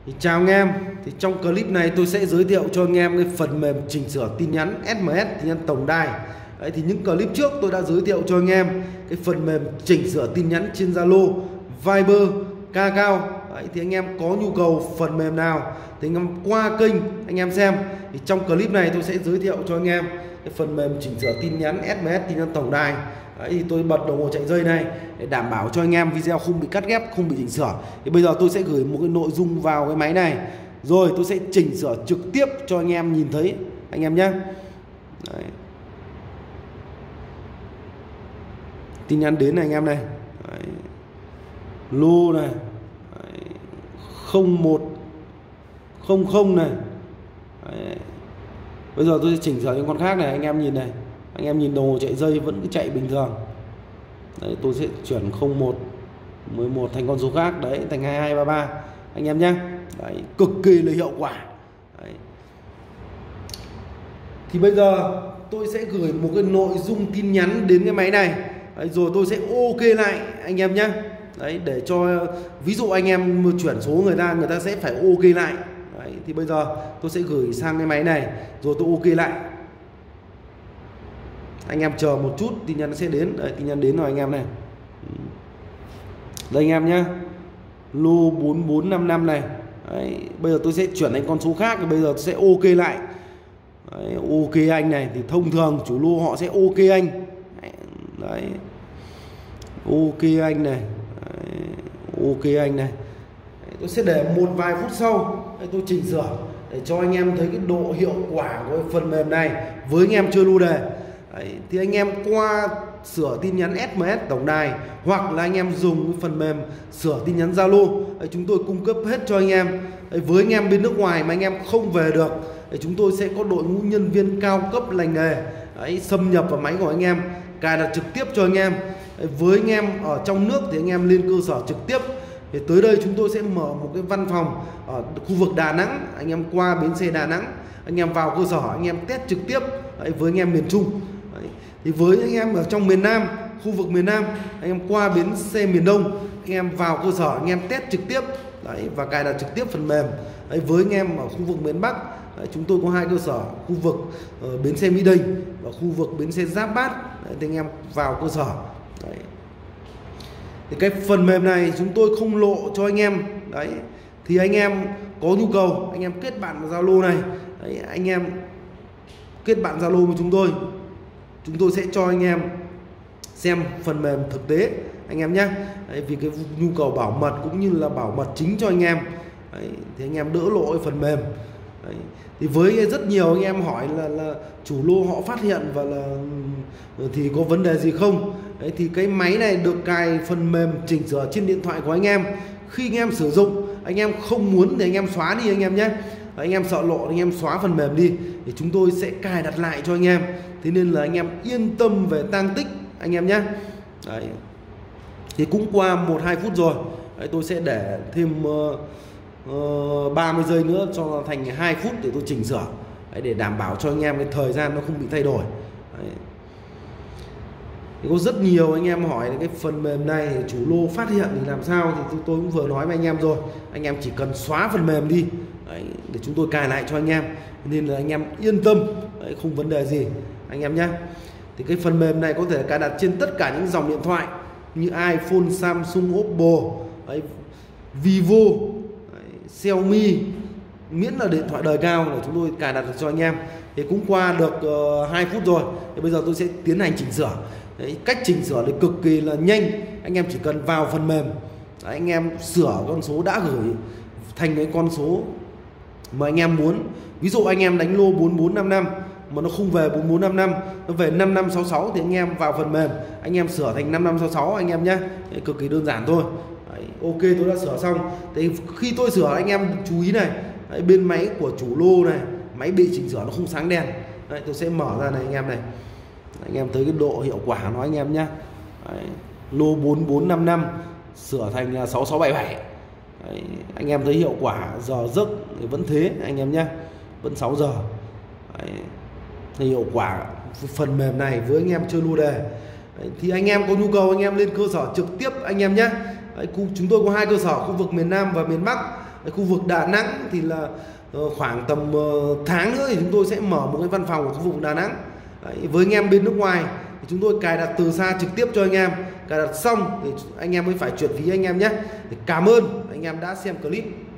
Thì chào anh em, thì trong clip này tôi sẽ giới thiệu cho anh em cái phần mềm chỉnh sửa tin nhắn SMS, tin nhắn tổng đài. Đấy, thì những clip trước tôi đã giới thiệu cho anh em cái phần mềm chỉnh sửa tin nhắn trên Zalo, Viber, Kakao. Đấy, thì anh em có nhu cầu phần mềm nào thì anh em qua kênh anh em xem. Thì trong clip này tôi sẽ giới thiệu cho anh em cái phần mềm chỉnh sửa tin nhắn SMS, tin nhắn tổng đài. Đấy, thì tôi bật đồng hồ chạy dây này để đảm bảo cho anh em video không bị cắt ghép, không bị chỉnh sửa. Thì bây giờ tôi sẽ gửi một cái nội dung vào cái máy này, rồi tôi sẽ chỉnh sửa trực tiếp cho anh em nhìn thấy anh em nhé. Đấy. Tin nhắn đến này anh em này. Đấy. Lô này. Đấy. 0100 này. Đấy. Bây giờ tôi sẽ chỉnh sửa những con khác này, anh em nhìn này. Anh em nhìn đồng hồ chạy dây vẫn cứ chạy bình thường. Đấy, tôi sẽ chuyển 0111 thành con số khác, đấy, thành 2233 anh em nhé. Đấy, cực kỳ là hiệu quả. Đấy. Thì bây giờ tôi sẽ gửi một cái nội dung tin nhắn đến cái máy này. Đấy, rồi tôi sẽ ok lại anh em nhé. Đấy, để cho ví dụ anh em chuyển số người ta sẽ phải ok lại. Đấy, thì bây giờ tôi sẽ gửi sang cái máy này rồi tôi ok lại. Anh em chờ một chút, tin nhắn sẽ đến. Đấy, tin nhắn đến rồi anh em này. Đây anh em nhé, lô 4455 này. Đấy, bây giờ tôi sẽ chuyển thành con số khác. Bây giờ tôi sẽ ok lại. Đấy, ok anh này. Thì thông thường chủ lô họ sẽ ok anh. Đấy, ok anh này. Đấy, ok anh này. Đấy, tôi sẽ để một vài phút sau. Đấy, tôi chỉnh sửa để cho anh em thấy cái độ hiệu quả của phần mềm này với anh em chơi lô đề. Đấy, thì anh em qua sửa tin nhắn SMS tổng đài hoặc là anh em dùng cái phần mềm sửa tin nhắn Zalo, chúng tôi cung cấp hết cho anh em. Đấy, với anh em bên nước ngoài mà anh em không về được, chúng tôi sẽ có đội ngũ nhân viên cao cấp lành nghề. Đấy, xâm nhập vào máy của anh em, cài đặt trực tiếp cho anh em. Đấy, với anh em ở trong nước thì anh em lên cơ sở trực tiếp. Thì tới đây chúng tôi sẽ mở một cái văn phòng ở khu vực Đà Nẵng. Anh em qua bến xe Đà Nẵng, anh em vào cơ sở anh em test trực tiếp. Đấy, với anh em miền Trung. Đấy, thì với anh em ở trong miền Nam, khu vực miền Nam, anh em qua bến xe miền Đông, anh em vào cơ sở anh em test trực tiếp. Đấy, và cài đặt trực tiếp phần mềm. Đấy, với anh em ở khu vực miền Bắc, đấy, chúng tôi có hai cơ sở, khu vực bến xe Mỹ Đình và khu vực bến xe Giáp Bát. Đấy, thì anh em vào cơ sở. Đấy. Thì cái phần mềm này chúng tôi không lộ cho anh em. Đấy, thì anh em có nhu cầu anh em kết bạn vào Zalo này. Đấy, anh em kết bạn Zalo với chúng tôi sẽ cho anh em xem phần mềm thực tế anh em nhé. Đấy, vì cái nhu cầu bảo mật cũng như là bảo mật chính cho anh em. Đấy, thì anh em đỡ lộ cái phần mềm. Đấy, thì với rất nhiều anh em hỏi là chủ lô họ phát hiện và là thì có vấn đề gì không. Đấy, thì cái máy này được cài phần mềm chỉnh sửa trên điện thoại của anh em. Khi anh em sử dụng, anh em không muốn thì anh em xóa đi anh em nhé. Anh em sợ lộ anh em xóa phần mềm đi thì chúng tôi sẽ cài đặt lại cho anh em. Thế nên là anh em yên tâm về tang tích anh em nhé. Đấy, thì cũng qua 1-2 phút rồi. Đấy, tôi sẽ để thêm 30 giây nữa cho thành 2 phút để tôi chỉnh sửa. Đấy, để đảm bảo cho anh em cái thời gian nó không bị thay đổi. Đấy. Thì có rất nhiều anh em hỏi cái phần mềm này chủ lô phát hiện thì làm sao, thì tôi cũng vừa nói với anh em rồi. Anh em chỉ cần xóa phần mềm đi. Đấy, để chúng tôi cài lại cho anh em. Nên là anh em yên tâm. Đấy, không vấn đề gì anh em nhé. Thì cái phần mềm này có thể cài đặt trên tất cả những dòng điện thoại như iPhone, Samsung, Oppo, đấy, Vivo, đấy, Xiaomi, miễn là điện thoại đời cao là chúng tôi cài đặt được cho anh em. Thì cũng qua được 2 phút rồi. Thì bây giờ tôi sẽ tiến hành chỉnh sửa. Đấy, cách chỉnh sửa thì cực kỳ là nhanh. Anh em chỉ cần vào phần mềm. Đấy, anh em sửa con số đã gửi thành cái con số mà anh em muốn. Ví dụ anh em đánh lô 4455 mà nó không về 4455, nó về 5566 thì anh em vào phần mềm anh em sửa thành 5566 anh em nhé. Đấy, cực kỳ đơn giản thôi. Đấy, ok, tôi đã sửa xong. Thì khi tôi sửa anh em chú ý này. Đấy, bên máy của chủ lô này, máy bị chỉnh sửa nó không sáng đèn. Đấy, tôi sẽ mở ra này anh em này. Anh em thấy cái độ hiệu quả nó anh em nhé. Đấy, lô 4455 sửa thành 6677. Đấy, anh em thấy hiệu quả giờ giấc thì vẫn thế anh em nhé, vẫn 6 giờ. Đấy, thì hiệu quả phần mềm này với anh em chơi lô đề. Đấy, thì anh em có nhu cầu anh em lên cơ sở trực tiếp anh em nhé. Đấy, chúng tôi có hai cơ sở khu vực miền Nam và miền Bắc. Cái khu vực Đà Nẵng thì là khoảng tầm tháng nữa thì chúng tôi sẽ mở một cái văn phòng ở khu vực Đà Nẵng. Đấy, với anh em bên nước ngoài thì chúng tôi cài đặt từ xa trực tiếp cho anh em, cài đặt xong thì anh em mới phải chuyển phí anh em nhé. Cảm ơn anh em đã xem clip.